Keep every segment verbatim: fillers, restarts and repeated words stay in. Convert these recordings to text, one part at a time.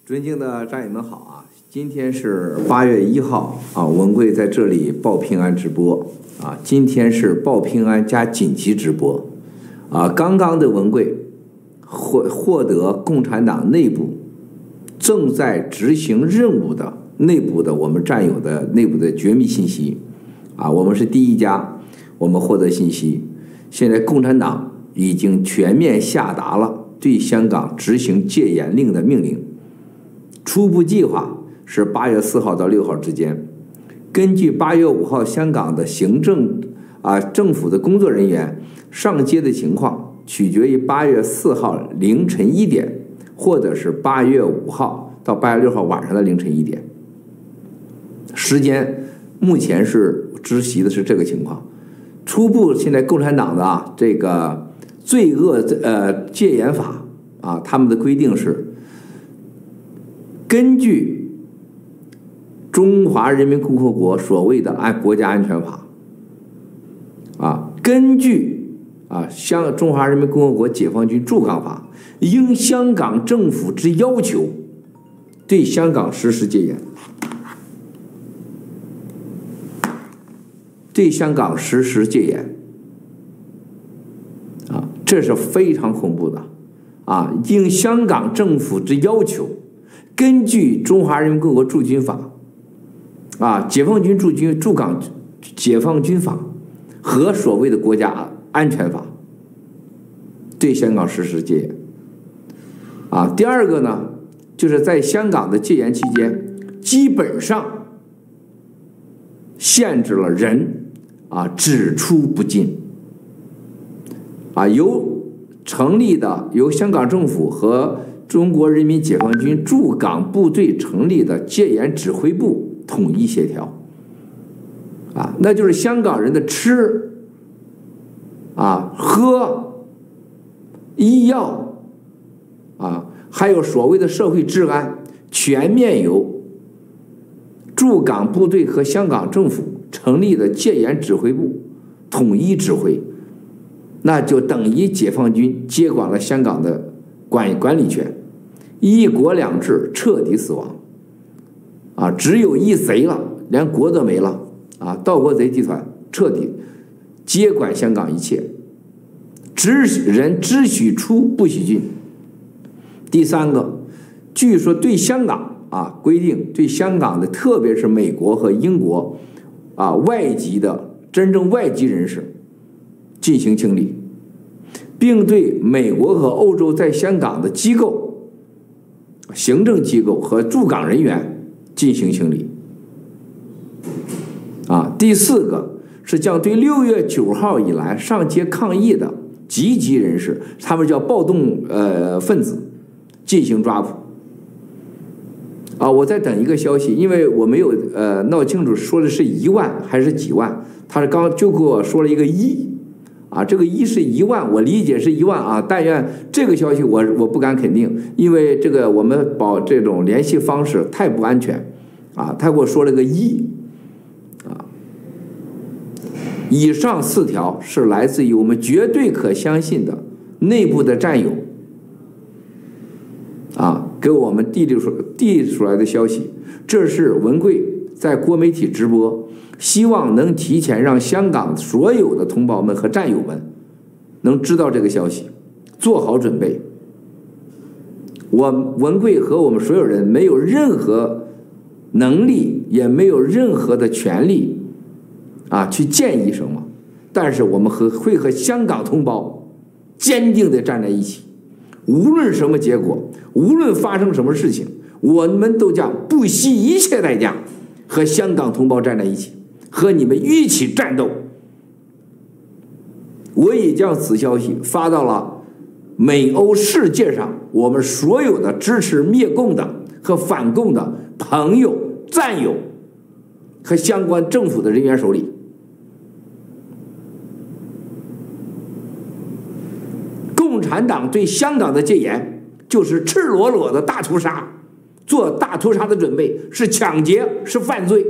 尊敬的战友们好啊！今天是八月一号啊，文贵在这里报平安直播啊。今天是报平安加紧急直播啊。刚刚的文贵获获得共产党内部正在执行任务的内部的我们战友的内部的绝密信息啊，我们是第一家，我们获得信息。现在共产党已经全面下达了对香港执行戒严令的命令。初步计划是八月四号到六号之间，根据八月五号香港的行政啊政府的工作人员上街的情况，取决于八月四号凌晨一点，或者是八月五号到八月六号晚上的凌晨一点。时间目前是知悉的是这个情况。初步现在共产党的啊这个罪恶呃戒严法啊，他们的规定是。根据中华人民共和国所谓的按国家安全法，啊，根据啊香中华人民共和国解放军驻港法，应香港政府之要求，对香港实施戒严，对香港实施戒严，啊，这是非常恐怖的，啊，应香港政府之要求。根据中华人民共和国驻军法，啊，解放军驻军驻港解放军法和所谓的国家安全法，对香港实施戒严。啊，第二个呢，就是在香港的戒严期间，基本上限制了人啊只出不进。啊，由成立的由香港政府和中国人民解放军驻港部队成立的戒严指挥部统一协调，啊，那就是香港人的吃、啊喝、医药，啊，还有所谓的社会治安，全面由驻港部队和香港政府成立的戒严指挥部统一指挥，那就等于解放军接管了香港的管管理权。一国两制彻底死亡，啊，只有一贼了，连国都没了，啊，盗国贼集团彻底接管香港一切，只人只许出不许进。第三个，据说对香港啊规定，对香港的特别是美国和英国啊外籍的真正外籍人士进行清理，并对美国和欧洲在香港的机构。行政机构和驻港人员进行清理。啊，第四个是将对六月九号以来上街抗议的积极人士，他们叫暴动呃分子，进行抓捕。啊，我在等一个消息，因为我没有呃闹清楚说的是一万还是几万，他是刚就给我说了一个一。啊，这个一是一万，我理解是一万啊。但愿这个消息我我不敢肯定，因为这个我们保这种联系方式太不安全啊。他给我说了个一啊，以上四条是来自于我们绝对可相信的内部的战友啊给我们递出递出来的消息。这是文贵在国媒体直播。希望能提前让香港所有的同胞们和战友们能知道这个消息，做好准备。我文贵和我们所有人没有任何能力，也没有任何的权利啊去建议什么，但是我们和会和香港同胞坚定地站在一起，无论什么结果，无论发生什么事情，我们都将不惜一切代价和香港同胞站在一起。和你们一起战斗。我已将此消息发到了美欧世界上我们所有的支持灭共的和反共的朋友、战友和相关政府的人员手里。共产党对香港的戒严就是赤裸裸的大屠杀，做大屠杀的准备，是抢劫，是犯罪。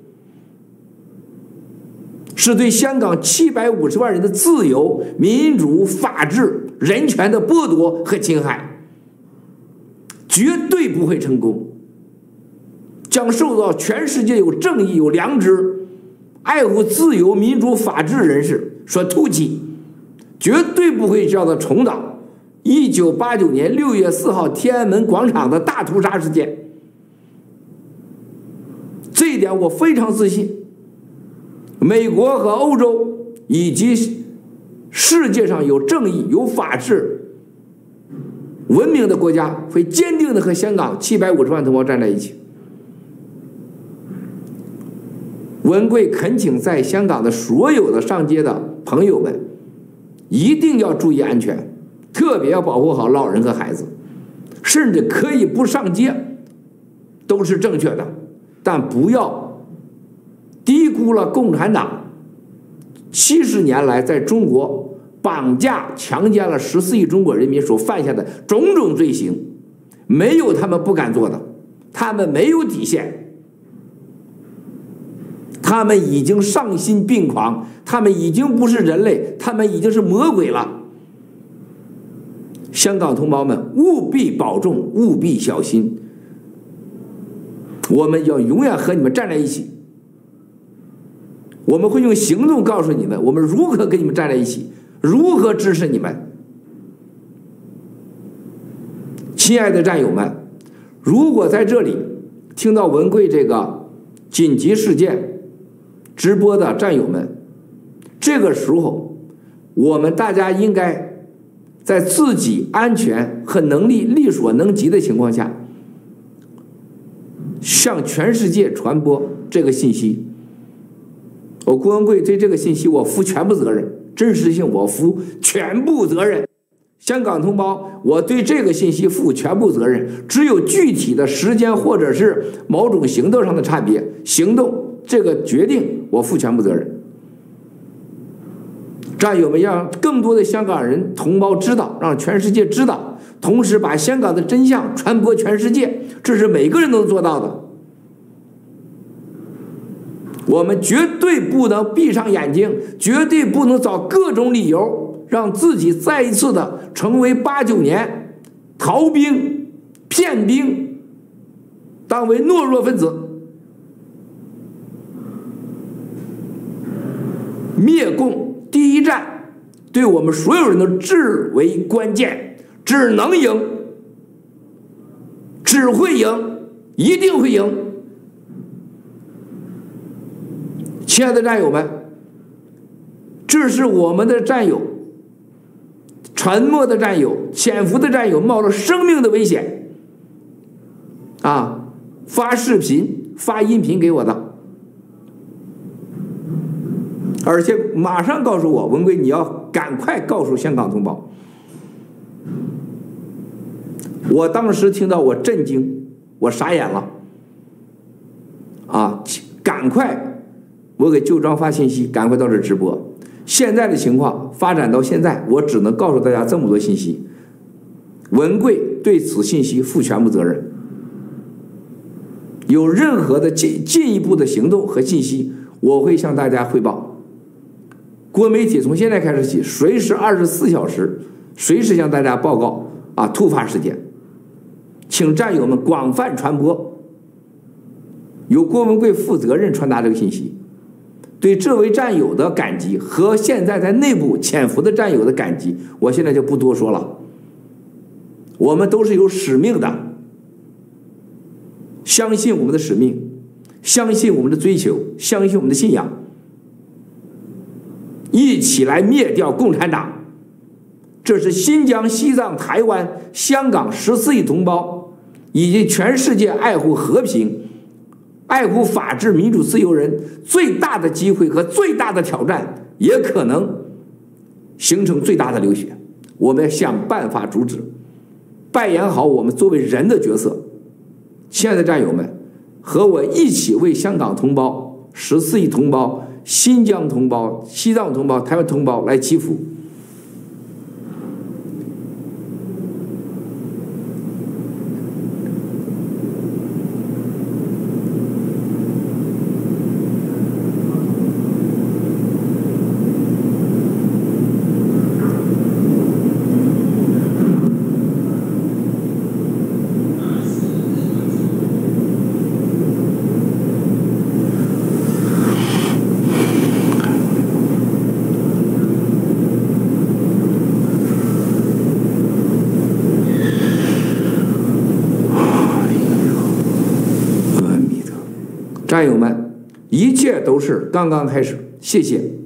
是对香港七百五十万人的自由、民主、法治、人权的剥夺和侵害。 绝对不会成功，将受到全世界有正义、有良知、爱护自由、民主、法治人士所唾弃，绝对不会叫他重蹈一九八九年六月四号天安门广场的大屠杀事件。这一点我非常自信。美国和欧洲以及世界上有正义、有法治、文明的国家会坚定的和香港七百五十万同胞站在一起。文贵恳请在香港的所有的上街的朋友们，一定要注意安全，特别要保护好老人和孩子，甚至可以不上街，都是正确的，但不要低估了共产党七十年来在中国绑架、强奸了十四亿中国人民所犯下的种种罪行，没有他们不敢做的，他们没有底线，他们已经丧心病狂，他们已经不是人类，他们已经是魔鬼了。香港同胞们，务必保重，务必小心，我们要永远和你们站在一起。我们会用行动告诉你们，我们如何跟你们站在一起，如何支持你们。亲爱的战友们，如果在这里听到文贵这个紧急事件直播的战友们，这个时候我们大家应该在自己安全和能力力所能及的情况下，向全世界传播这个信息。我郭文贵对这个信息我负全部责任，真实性我负全部责任。香港同胞，我对这个信息负全部责任。只有具体的时间或者是某种行动上的差别，行动这个决定我负全部责任。战友们，让更多的香港人同胞知道，让全世界知道，同时把香港的真相传播全世界，这是每个人都能做到的。我们绝对不能闭上眼睛，绝对不能找各种理由让自己再一次的成为八九年逃兵、骗兵，当为懦弱分子。灭共第一战对我们所有人都至为关键，只能赢，只会赢，一定会赢。亲爱的战友们，这是我们的战友，沉默的战友、潜伏的战友，冒着生命的危险啊，发视频、发音频给我的，而且马上告诉我，文贵你要赶快告诉香港同胞。我当时听到我震惊，我傻眼了啊！赶快！我给旧章发信息，赶快到这直播。现在的情况发展到现在，我只能告诉大家这么多信息。文贵对此信息负全部责任。有任何的进进一步的行动和信息，我会向大家汇报。国媒体从现在开始起，随时二十四小时，随时向大家报告啊突发事件，请战友们广泛传播，由郭文贵负责任传达这个信息。对这位战友的感激和现在在内部潜伏的战友的感激，我现在就不多说了。我们都是有使命的，相信我们的使命，相信我们的追求，相信我们的信仰，一起来灭掉共产党。这是新疆、西藏、台湾、香港十四亿同胞以及全世界爱护和平、爱护法治、民主、自由人最大的机会和最大的挑战，也可能形成最大的流血。我们要想办法阻止，扮演好我们作为人的角色。亲爱的战友们，和我一起为香港同胞、十四亿同胞、新疆同胞、西藏同胞、台湾同胞来祈福。 战友们，一切都是刚刚开始，谢谢。